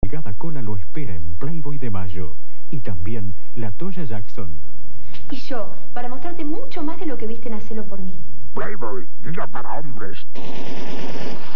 renegada cola lo espera en Playboy de Mayo. Y también la Toya Jackson. Y yo, para mostrarte mucho más de lo que viste en Hacelo por mí. Playboy, diga para hombres.